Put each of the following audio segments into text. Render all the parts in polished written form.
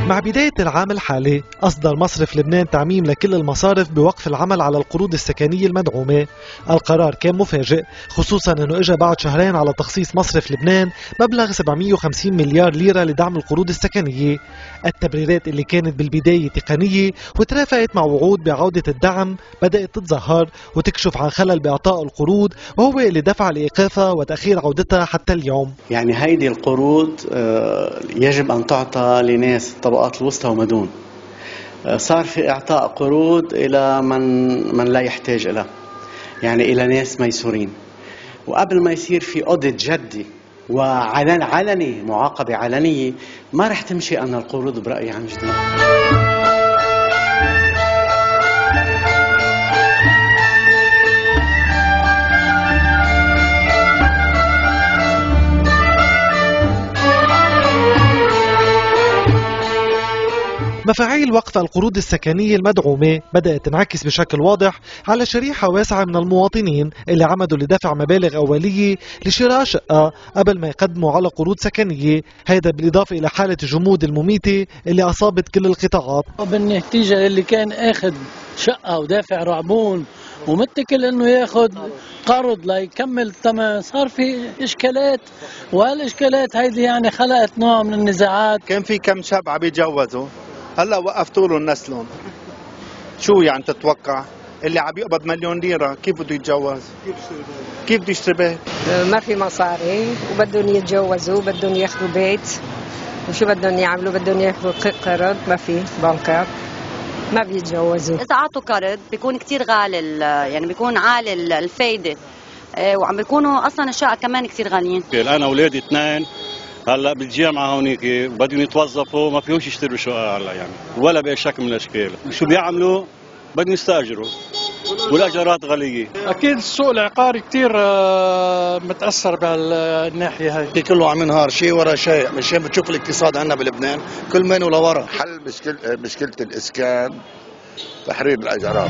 مع بداية العام الحالي أصدر مصرف لبنان تعميم لكل المصارف بوقف العمل على القروض السكنية المدعومة. القرار كان مفاجئ، خصوصا أنه إجا بعد شهرين على تخصيص مصرف لبنان مبلغ 750 مليار ليرة لدعم القروض السكنية. التبريرات اللي كانت بالبداية تقنية وترافقت مع وعود بعودة الدعم بدأت تتظاهر وتكشف عن خلل بإعطاء القروض، وهو اللي دفع لإيقافها وتأخير عودتها حتى اليوم. يعني هيدي القروض يجب أن تعطى لناس الطبقات الوسطى وما دون. صار في إعطاء قروض إلى من لا يحتاج إلى، يعني إلى ناس ميسورين. وقبل ما يصير في أوديت جدي وعلني معاقبة علنية ما رح تمشي أن القروض برأيي عن جديد. مفاعيل وقف القروض السكنية المدعومة بدأت تنعكس بشكل واضح على شريحة واسعة من المواطنين اللي عمدوا لدفع مبالغ أولية لشراء شقة قبل ما يقدموا على قروض سكنية. هذا بالإضافة إلى حالة الجمود المميتة اللي أصابت كل القطاعات. بالنتيجة اللي كان أخذ شقة ودافع رعبون ومتكل انه ياخذ قرض ليكمل الثمن، صار في اشكالات، وهالاشكالات هيدي يعني خلقت نوع من النزاعات. كان في كم شاب عم يتجوزوا، هلا وقفتوا لهم نسلهم. شو يعني تتوقع؟ اللي عم يقبض مليون ليرة كيف بده يتجوز؟ كيف بده يشتري بيت؟ ما في مصاري وبدهم يتجوزوا، بدهم ياخذوا بيت، وشو بدهم يعملوا؟ بدهم ياخذوا قرض، ما في بنكات، ما بيتجوزوا. إذا أعطوا قرض بيكون كتير غالي، يعني بيكون عالي الفايدة، وعم بيكونوا أصلا الشقق كمان كتير غاليين. أنا أولادي 2 هلا بالجامعة هونيك بدهم يتوظفوا، ما فيهمش يشتروا شقق هلا يعني ولا بأي شكل من الأشكال. شو بيعملوا؟ بدهم يستأجروا والأجارات غالية. أكيد السوق العقاري كتير متأثر بهالناحية هاي. كله عم ينهار شيء ورا شيء، مشان بتشوف الاقتصاد عندنا بلبنان كل منه لورا. حل مشكلة الإسكان، تحرير الأجارات.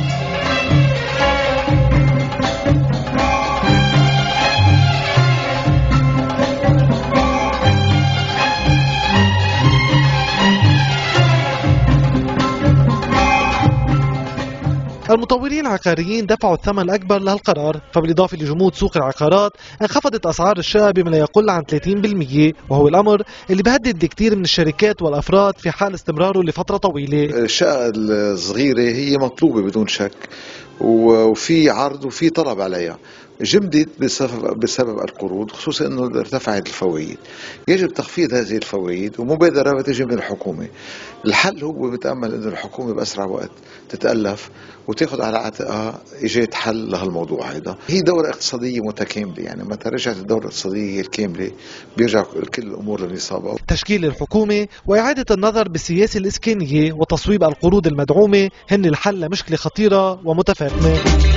المطورين العقاريين دفعوا الثمن الأكبر لهالقرار، فبالإضافة لجمود سوق العقارات انخفضت أسعار الشقق بما لا يقل عن 30%، وهو الأمر اللي بهدد كثير من الشركات والأفراد في حال استمراره لفترة طويلة. الشقق الصغيرة هي مطلوبة بدون شك، وفي عرض وفي طلب عليها، جمدت بسبب القروض، خصوصا انه ارتفعت الفوائد. يجب تخفيض هذه الفوائد ومبادرة تجي من الحكومة. الحل هو بتأمل انه الحكومة بأسرع وقت تتألف وتاخذ على عاتقها اجت حل لهالموضوع هذا. هي دورة اقتصادية متكاملة، يعني متى رجعت الدورة الاقتصادية الكاملة بيرجع كل الامور للنصاب. تشكيل الحكومة وإعادة النظر بالسياسة الإسكانية وتصويب القروض المدعومة هن الحل لمشكلة خطيرة ومتفاقمة.